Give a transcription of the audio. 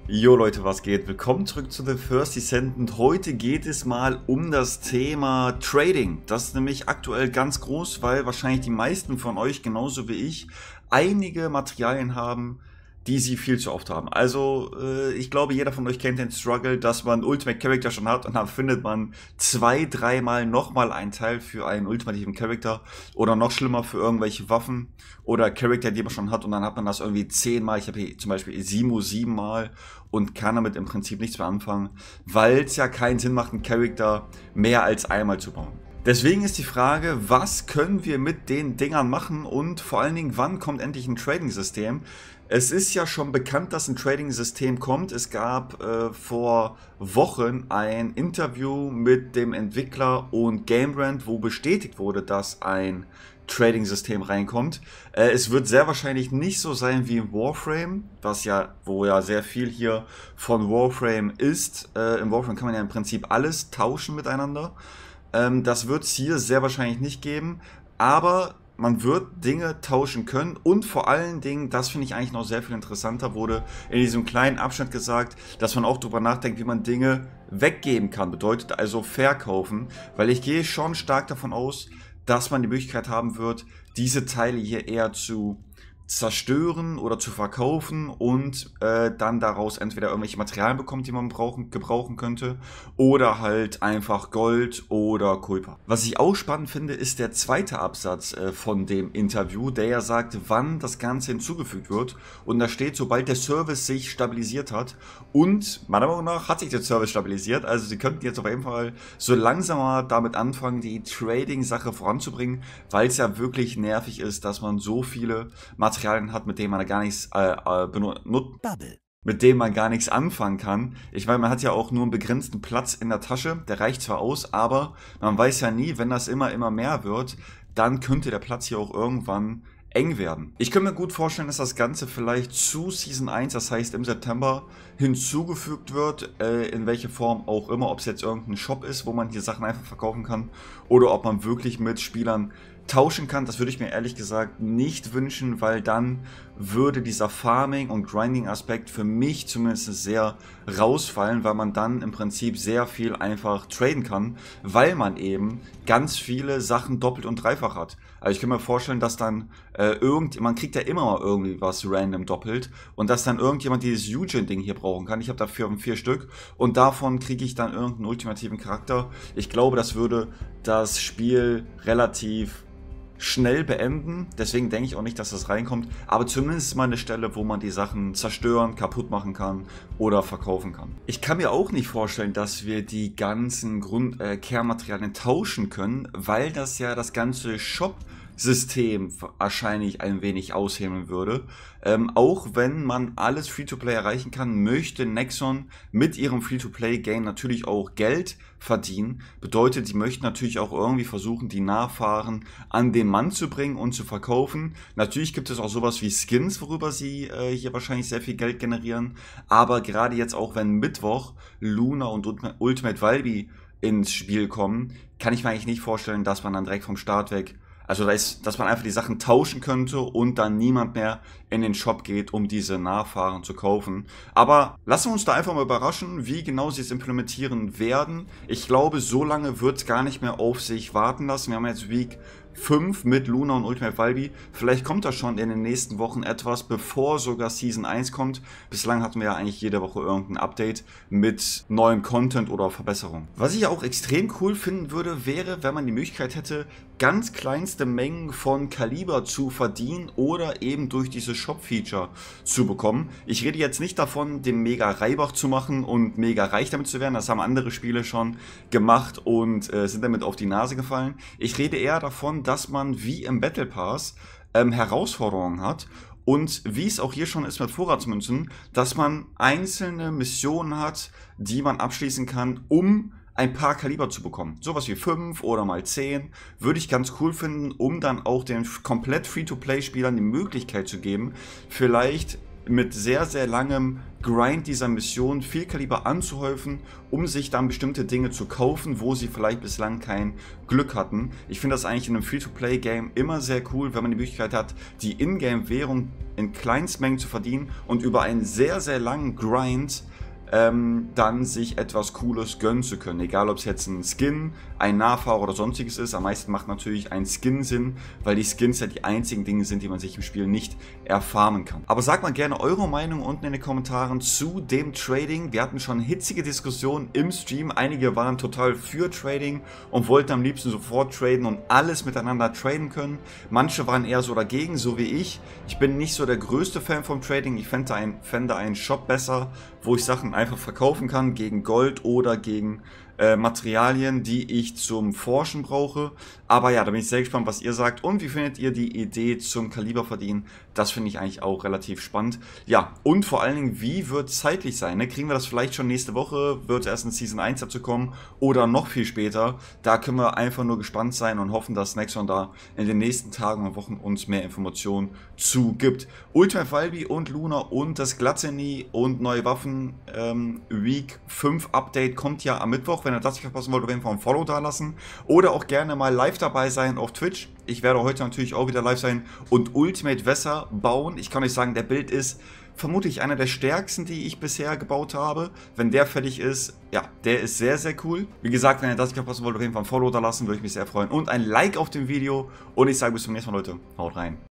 Jo Leute, was geht? Willkommen zurück zu The First Descent und heute geht es mal um das Thema Trading. Das ist nämlich aktuell ganz groß, weil wahrscheinlich die meisten von euch, genauso wie ich, einige Materialien haben, die sie viel zu oft haben. Also ich glaube, jeder von euch kennt den Struggle, dass man Ultimate Character schon hat und dann findet man zwei, dreimal nochmal einen Teil für einen ultimativen Charakter oder noch schlimmer für irgendwelche Waffen oder Charakter, die man schon hat und dann hat man das irgendwie 10-mal. Ich habe hier zum Beispiel Simo 7-mal und kann damit im Prinzip nichts mehr anfangen, weil es ja keinen Sinn macht, einen Charakter mehr als einmal zu bauen. Deswegen ist die Frage, was können wir mit den Dingern machen und vor allen Dingen, wann kommt endlich ein Trading-System? Es ist ja schon bekannt, dass ein Trading-System kommt. Es gab vor Wochen ein Interview mit dem Entwickler und GameRant, wo bestätigt wurde, dass ein Trading-System reinkommt. Es wird sehr wahrscheinlich nicht so sein wie in Warframe, wo ja sehr viel hier von Warframe ist. In Warframe kann man ja im Prinzip alles tauschen miteinander. Das wird es hier sehr wahrscheinlich nicht geben, aber man wird Dinge tauschen können und vor allen Dingen, das finde ich eigentlich noch sehr viel interessanter, wurde in diesem kleinen Abschnitt gesagt, dass man auch darüber nachdenkt, wie man Dinge weggeben kann, bedeutet also verkaufen, weil ich gehe schon stark davon aus, dass man die Möglichkeit haben wird, diese Teile hier eher zu zerstören oder zu verkaufen und dann daraus entweder irgendwelche Materialien bekommt, die man gebrauchen könnte, oder halt einfach Gold oder Kupfer. Was ich auch spannend finde, ist der zweite Absatz von dem Interview, der ja sagt, wann das Ganze hinzugefügt wird, und da steht, sobald der Service sich stabilisiert hat, und meiner Meinung nach hat sich der Service stabilisiert, also sie könnten jetzt auf jeden Fall so langsam mal damit anfangen, die Trading-Sache voranzubringen, weil es ja wirklich nervig ist, dass man so viele Materialien hat, mit denen man gar nichts mit dem man gar nichts anfangen kann. Ich meine, man hat ja auch nur einen begrenzten Platz in der Tasche, der reicht zwar aus, aber man weiß ja nie, wenn das immer mehr wird, dann könnte der Platz hier auch irgendwann eng werden. Ich könnte mir gut vorstellen, dass das Ganze vielleicht zu Season 1, das heißt im September, hinzugefügt wird, in welche Form auch immer, ob es jetzt irgendein Shop ist, wo man hier Sachen einfach verkaufen kann, oder ob man wirklich mit Spielern tauschen kann. Das würde ich mir ehrlich gesagt nicht wünschen, weil dann würde dieser Farming- und Grinding-Aspekt für mich zumindest sehr rausfallen, weil man dann im Prinzip sehr viel einfach traden kann, weil man eben ganz viele Sachen doppelt und dreifach hat. Also ich kann mir vorstellen, dass dann man kriegt ja immer mal irgendwie was random doppelt und dass dann irgendjemand dieses Eugen-Ding hier brauchen kann. Ich habe dafür 4 Stück und davon kriege ich dann irgendeinen ultimativen Charakter. Ich glaube, das würde das Spiel relativ schnell beenden, deswegen denke ich auch nicht, dass das reinkommt, aber zumindest mal eine Stelle, wo man die Sachen zerstören, kaputt machen kann oder verkaufen kann. Ich kann mir auch nicht vorstellen, dass wir die ganzen Kernmaterialien tauschen können, weil das ja das ganze Shop-System wahrscheinlich ein wenig aushebeln würde. Auch wenn man alles Free-to-Play erreichen kann, möchte Nexon mit ihrem Free-to-Play-Game natürlich auch Geld verdienen. Bedeutet, sie möchten natürlich auch irgendwie versuchen, die Nachfahren an den Mann zu bringen und zu verkaufen. Natürlich gibt es auch sowas wie Skins, worüber sie hier wahrscheinlich sehr viel Geld generieren. Aber gerade jetzt auch, wenn Mittwoch Luna und Ultimate Valby ins Spiel kommen, kann ich mir eigentlich nicht vorstellen, dass man dann direkt vom Start weg, also dass man einfach die Sachen tauschen könnte und dann niemand mehr in den Shop geht, um diese Nachfahren zu kaufen. Aber lassen wir uns da einfach mal überraschen, wie genau sie es implementieren werden. Ich glaube, so lange wird es gar nicht mehr auf sich warten lassen. Wir haben jetzt Week 5 mit Luna und Ultimate Valby. Vielleicht kommt da schon in den nächsten Wochen etwas, bevor sogar Season 1 kommt. Bislang hatten wir ja eigentlich jede Woche irgendein Update mit neuem Content oder Verbesserung. Was ich auch extrem cool finden würde, wäre, wenn man die Möglichkeit hätte, ganz kleinste Mengen von Kaliber zu verdienen oder eben durch dieses Shop-Feature zu bekommen. Ich rede jetzt nicht davon, den mega Reibach zu machen und mega reich damit zu werden. Das haben andere Spiele schon gemacht und sind damit auf die Nase gefallen. Ich rede eher davon, dass man wie im Battle Pass Herausforderungen hat. Und wie es auch hier schon ist mit Vorratsmünzen, dass man einzelne Missionen hat, die man abschließen kann, um ein paar Kaliber zu bekommen. Sowas wie 5 oder mal 10 würde ich ganz cool finden, um dann auch den komplett Free-to-Play-Spielern die Möglichkeit zu geben, vielleicht mit sehr, sehr langem Grind dieser Mission viel Kaliber anzuhäufen, um sich dann bestimmte Dinge zu kaufen, wo sie vielleicht bislang kein Glück hatten. Ich finde das eigentlich in einem Free-to-Play-Game immer sehr cool, wenn man die Möglichkeit hat, die Ingame-Währung in Kleinstmengen zu verdienen und über einen sehr, sehr langen Grind dann sich etwas Cooles gönnen zu können. Egal, ob es jetzt ein Skin, ein Nahfahrer oder sonstiges ist. Am meisten macht natürlich ein Skin Sinn, weil die Skins ja die einzigen Dinge sind, die man sich im Spiel nicht erfarmen kann. Aber sagt mal gerne eure Meinung unten in den Kommentaren zu dem Trading. Wir hatten schon hitzige Diskussionen im Stream. Einige waren total für Trading und wollten am liebsten sofort traden und alles miteinander traden können. Manche waren eher so dagegen, so wie ich. Ich bin nicht so der größte Fan vom Trading. Ich fände einen Shop besser, wo ich Sachen einfach verkaufen kann gegen Gold oder gegen Materialien, die ich zum Forschen brauche. Aber ja, da bin ich sehr gespannt, was ihr sagt. Und wie findet ihr die Idee zum Kaliber verdienen? Das finde ich eigentlich auch relativ spannend. Ja, und vor allen Dingen, wie wird es zeitlich sein? Ne? Kriegen wir das vielleicht schon nächste Woche? Wird es erst in Season 1 dazu kommen? Oder noch viel später? Da können wir einfach nur gespannt sein und hoffen, dass Nexon da in den nächsten Tagen und Wochen uns mehr Informationen zu gibt. Ultimate Falbi und Luna und das Glatzeni und neue Waffen Week 5 Update kommt ja am Mittwoch. Wenn ihr das nicht verpassen wollt, auf jeden Fall ein Follow da lassen. Oder auch gerne mal live dabei sein auf Twitch. Ich werde heute natürlich auch wieder live sein und Ultimate Wässer bauen. Ich kann euch sagen, der Bild ist vermutlich einer der stärksten, die ich bisher gebaut habe. Wenn der fertig ist, ja, der ist sehr, sehr cool. Wie gesagt, wenn ihr das nicht verpassen wollt, auf jeden Fall ein Follow da lassen, würde ich mich sehr freuen. Und ein Like auf dem Video. Und ich sage bis zum nächsten Mal, Leute. Haut rein.